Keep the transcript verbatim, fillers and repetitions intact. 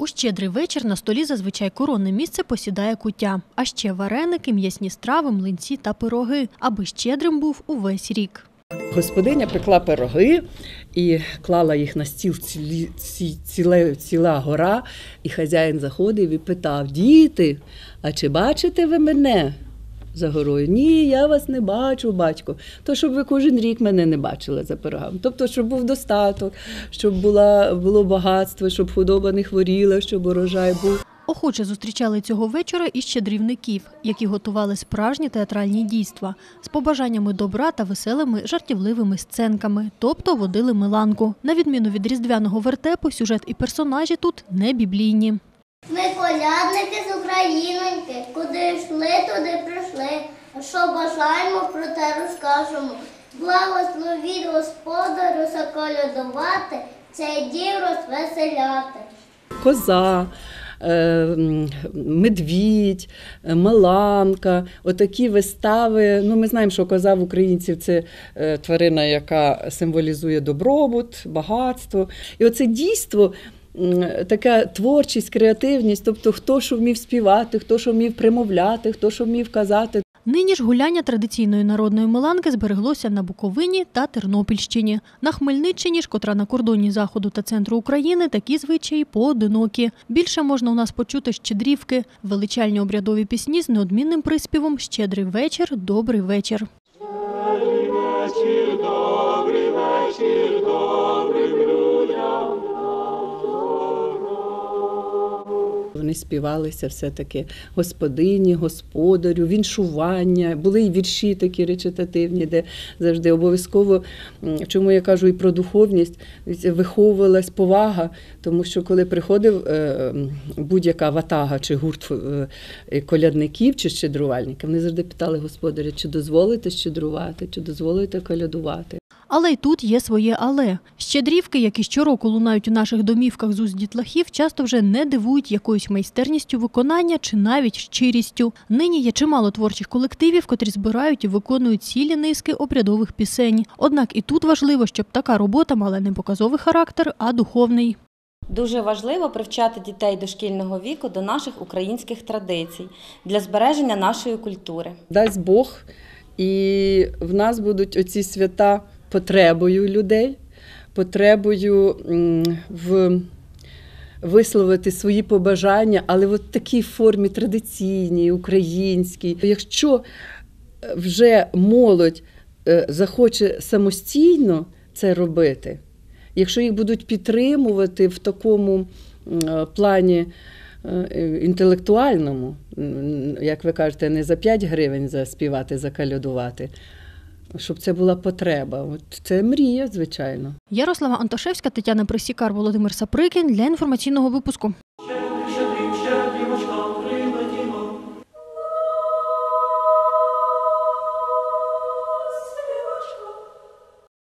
У щедрий вечір на столі зазвичай коронне місце посідає куття. А ще вареники, м'ясні страви, млинці та пироги, аби щедрим був увесь рік. Господиня пекла пироги і клала їх на стіл цілі, ці, ціле, ціла гора, і хазяїн заходив і питав: «Діти, а чи бачите ви мене за горою?» «Ні, я вас не бачу, батько». То, щоб ви кожен рік мене не бачили за пирогами. Тобто, щоб був достаток, щоб була, було багатство, щоб худоба не хворіла, щоб урожай був. Охоче зустрічали цього вечора і щедрівників, які готували справжні театральні дійства з побажаннями добра та веселими жартівливими сценками, тобто водили миланку. На відміну від різдвяного вертепу, сюжет і персонажі тут не біблійні. Ми колядники з Україноньки, куди йшли, туди прийшли. А що бажаємо, про те розкажемо. Благословіть Господарю заколядувати, цей дів розвеселяти. Коза, медвідь, миланка, отакі вистави. Ну, ми знаємо, що коза в українців – це тварина, яка символізує добробут, багатство. І оце дійство, така творчість, креативність, тобто хто що вмів співати, хто що вмів примовляти, хто що вмів казати. Нині ж гуляння традиційної народної миланки збереглося на Буковині та Тернопільщині. На Хмельниччині ж, котра на кордоні Заходу та центру України, такі звичаї поодинокі. Більше можна у нас почути щедрівки, величальні обрядові пісні з неодмінним приспівом «Щедрий вечір, добрий вечір». Щедрий вечір, добрий вечір, добрим людям. Вони співалися все-таки господині, господарю, віншування. Були і вірші такі речитативні, де завжди обов'язково, чому я кажу і про духовність, виховувалась повага, тому що коли приходив будь-яка ватага чи гурт колядників чи щедрувальників, вони завжди питали господаря, чи дозволите щедрувати, чи дозволите колядувати. Але й тут є своє «але». Щедрівки, які щороку лунають у наших домівках з уст дітлахів, часто вже не дивують якоюсь майстерністю виконання чи навіть щирістю. Нині є чимало творчих колективів, котрі збирають і виконують цілі низки обрядових пісень. Однак і тут важливо, щоб така робота мала не показовий характер, а духовний. Дуже важливо привчати дітей дошкільного віку до наших українських традицій для збереження нашої культури. Дасть Бог, і в нас будуть оці свята потребою людей, потребою в висловити свої побажання, але в такій формі традиційній, українській. Якщо вже молодь захоче самостійно це робити, якщо їх будуть підтримувати в такому плані інтелектуальному, як ви кажете, не за п'ять гривень заспівати, заколядувати, щоб це була потреба. От це мрія, звичайно. Ярослава Антошевська, Тетяна Присікар, Володимир Саприкін для інформаційного випуску.